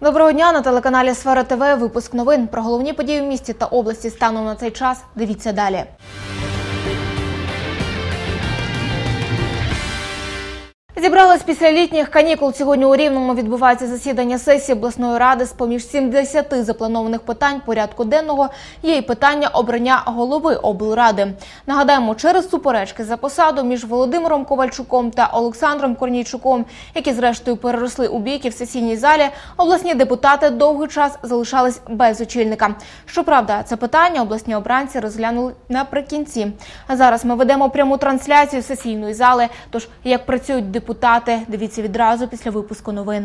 Доброго дня, на телеканалі «Сфера ТВ» випуск новин. Про головні події в місті та області станом на цей час дивіться далі. Зібрались після літніх канікул. Сьогодні у Рівному відбувається засідання сесії обласної ради. З-поміж 70 запланованих питань порядку денного є і питання обрання голови облради. Нагадаємо, через суперечки за посаду між Володимиром Ковальчуком та Олександром Корнійчуком, які зрештою переросли у бійки в сесійній залі, обласні депутати довгий час залишались без очільника. Щоправда, це питання обласні обранці розглянули наприкінці. А зараз ми ведемо пряму трансляцію сесійної зали. Тож, як працюють депутати, дивіться відразу після випуску новин.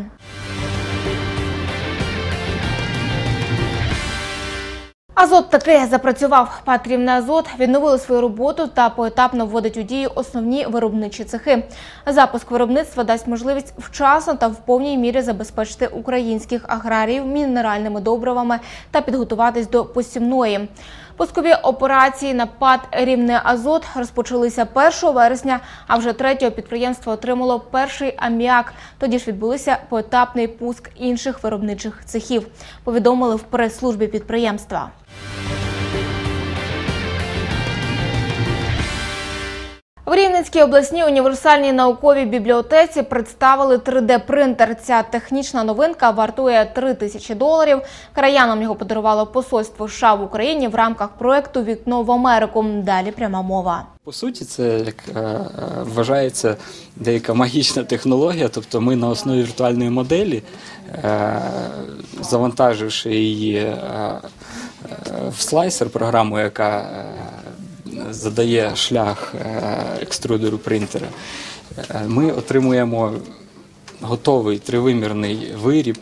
Азот таки запрацював. ПАТ «Рівнеазот» відновили свою роботу та поетапно вводить у дію основні виробничі цехи. Запуск виробництва дасть можливість вчасно та в повній мірі забезпечити українських аграріїв мінеральними добривами та підготуватись до посівної. Пускові операції на ПАТ «Рівнеазот» розпочалися 1 вересня, а вже 3-го підприємство отримало перший аміак. Тоді ж відбулися поетапний пуск інших виробничих цехів, повідомили в прес-службі підприємства. В Рівненській обласній універсальній науковій бібліотеці представили 3D-принтер. Ця технічна новинка вартує $3000. Краянам його подарувало посольство США в Україні в рамках проєкту «Вікно в Америку». Далі пряма мова. По суті, це вважається деяка магічна технологія, тобто ми на основі віртуальної моделі, завантаживши її в слайсер, програму, яка задає шлях екструдеру принтера, ми отримуємо готовий тривимірний виріб,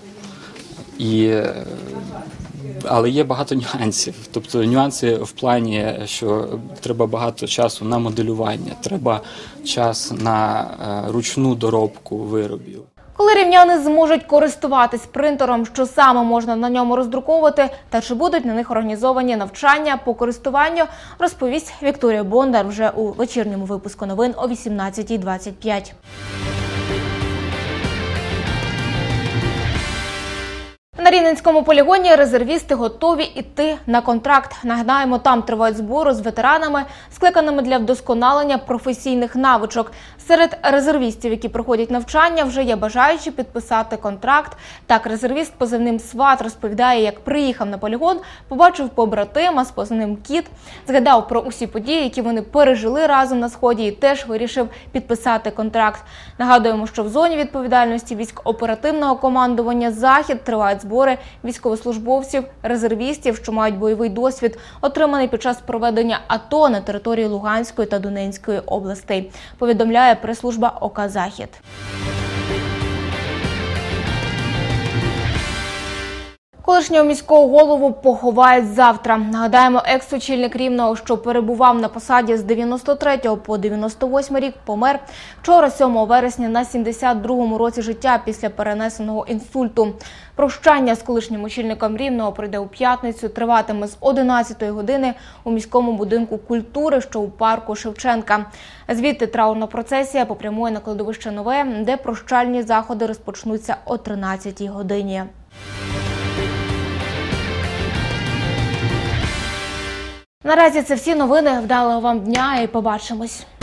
але є багато нюансів. Тобто нюанси в плані, що треба багато часу на моделювання, треба час на ручну доробку виробів. Коли рівняни зможуть користуватись принтером, що саме можна на ньому роздруковувати, та чи будуть на них організовані навчання по користуванню, розповість Вікторія Бондар вже у вечірньому випуску новин о 18:25. На Рівненському полігоні резервісти готові йти на контракт. Нагадаємо, там тривають збори з ветеранами, скликаними для вдосконалення професійних навичок. Серед резервістів, які проходять навчання, вже є бажаючі підписати контракт. Так, резервіст позивним «Сват» розповідає, як приїхав на полігон, побачив побратима з позивним «Кіт», згадав про усі події, які вони пережили разом на Сході, і теж вирішив підписати контракт. Нагадуємо, що в зоні відповідальності військ оперативного командування «Захід» тривають збори військовослужбовців, резервістів, що мають бойовий досвід, отриманий під час проведення АТО на території Луганської та Донецької областей, повідомляє прес-служба ОК «Захід». Колишнього міського голову поховають завтра. Нагадаємо, екс-очільник Рівного, що перебував на посаді з 93 по 98 рік, помер вчора, 7 вересня, на 72-му році життя після перенесеного інсульту. Прощання з колишнім очільником Рівного пройде у п'ятницю, триватиме з 11-ї години у міському будинку культури, що у парку Шевченка. Звідти траурна процесія попрямує на кладовище Нове, де прощальні заходи розпочнуться о 13-й годині. Наразі це всі новини. Вдалого вам дня і побачимось.